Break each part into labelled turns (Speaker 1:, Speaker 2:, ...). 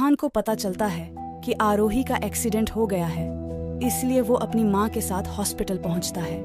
Speaker 1: अरहान को पता चलता है कि आरोही का एक्सीडेंट हो गया है, इसलिए वो अपनी माँ के साथ हॉस्पिटल पहुंचता है।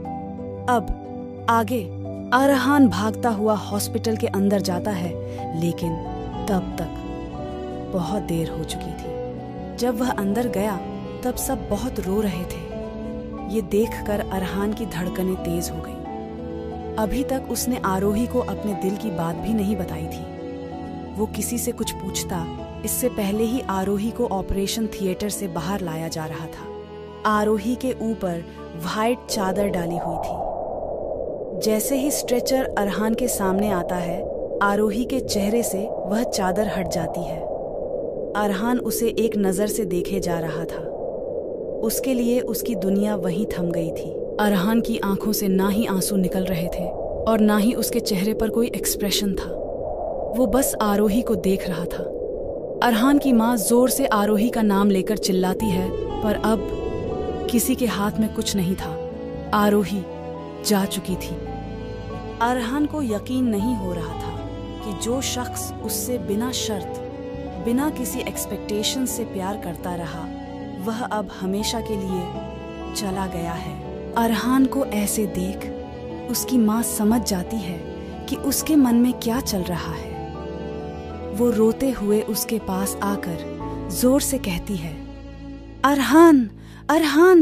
Speaker 1: अब आगे अरहान भागता हुआ हॉस्पिटल के अंदर जाता है, लेकिन तब तक बहुत देर हो चुकी थी। जब वह अंदर गया तब सब बहुत रो रहे थे। ये देखकर अरहान की धड़कनें तेज हो गई। अभी तक उसने आरोही को अपने दिल की बात भी नहीं बताई थी। वो किसी से कुछ पूछता इससे पहले ही आरोही को ऑपरेशन थिएटर से बाहर लाया जा रहा था। आरोही के ऊपर व्हाइट चादर डाली हुई थी। जैसे ही स्ट्रेचर अरहान के सामने आता है, आरोही के चेहरे से वह चादर हट जाती है। अरहान उसे एक नजर से देखे जा रहा था। उसके लिए उसकी दुनिया वहीं थम गई थी। अरहान की आंखों से ना ही आंसू निकल रहे थे और ना ही उसके चेहरे पर कोई एक्सप्रेशन था। वो बस आरोही को देख रहा था। अरहान की माँ जोर से आरोही का नाम लेकर चिल्लाती है, पर अब किसी के हाथ में कुछ नहीं था। आरोही जा चुकी थी। अरहान को यकीन नहीं हो रहा था कि जो शख्स उससे बिना शर्त, बिना किसी एक्सपेक्टेशन से प्यार करता रहा, वह अब हमेशा के लिए चला गया है। अरहान को ऐसे देख उसकी माँ समझ जाती है कि उसके मन में क्या चल रहा है। वो रोते हुए उसके पास आकर जोर से कहती है, अरहान, अरहान,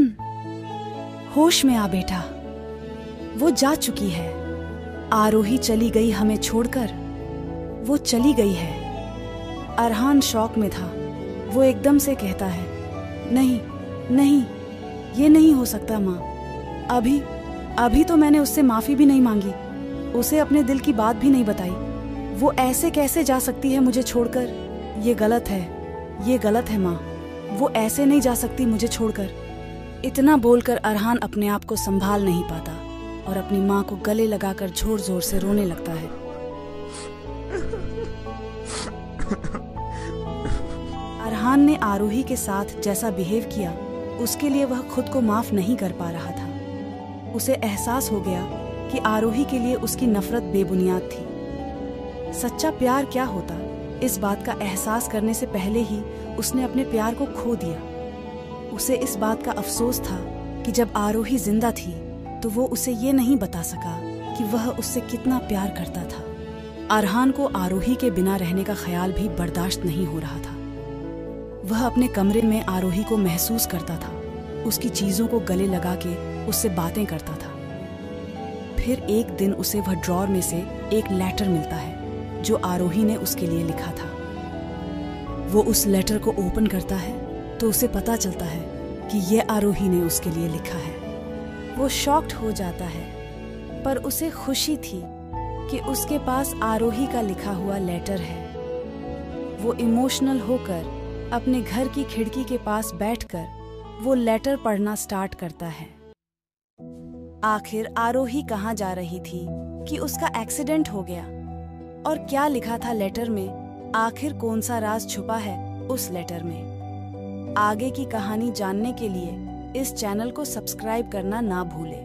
Speaker 1: होश में आ बेटा, वो जा चुकी है। आरोही चली गई हमें छोड़कर, वो चली गई है। अरहान शॉक में था। वो एकदम से कहता है, नहीं नहीं, ये नहीं हो सकता माँ। अभी तो मैंने उससे माफी भी नहीं मांगी, उसे अपने दिल की बात भी नहीं बताई। वो ऐसे कैसे जा सकती है मुझे छोड़कर? ये गलत है, ये गलत है माँ। वो ऐसे नहीं जा सकती मुझे छोड़कर। इतना बोलकर अरहान अपने आप को संभाल नहीं पाता और अपनी माँ को गले लगाकर जोर जोर से रोने लगता है। अरहान ने आरोही के साथ जैसा बिहेव किया, उसके लिए वह खुद को माफ नहीं कर पा रहा था। उसे एहसास हो गया कि आरोही के लिए उसकी नफरत बेबुनियाद थी। सच्चा प्यार क्या होता, इस बात का एहसास करने से पहले ही उसने अपने प्यार को खो दिया। उसे इस बात का अफसोस था कि जब आरोही जिंदा थी तो वो उसे ये नहीं बता सका कि वह उससे कितना प्यार करता था। अरहान को आरोही के बिना रहने का ख्याल भी बर्दाश्त नहीं हो रहा था। वह अपने कमरे में आरोही को महसूस करता था, उसकी चीजों को गले लगा के उससे बातें करता था। फिर एक दिन उसे वह ड्रॉर में से एक लेटर मिलता है जो आरोही ने उसके लिए लिखा था। वो उस लेटर को ओपन करता है तो उसे पता चलता है कि यह आरोही ने उसके लिए लिखा है। वो शॉक्ड हो जाता है, पर उसे खुशी थी कि उसके पास आरोही का लिखा हुआ लेटर है। वो इमोशनल होकर अपने घर की खिड़की के पास बैठकर वो लेटर पढ़ना स्टार्ट करता है। आखिर आरोही कहाँ जा रही थी कि उसका एक्सीडेंट हो गया, और क्या लिखा था लेटर में? आखिर कौन सा राज छुपा है उस लेटर में? आगे की कहानी जानने के लिए इस चैनल को सब्सक्राइब करना ना भूलें।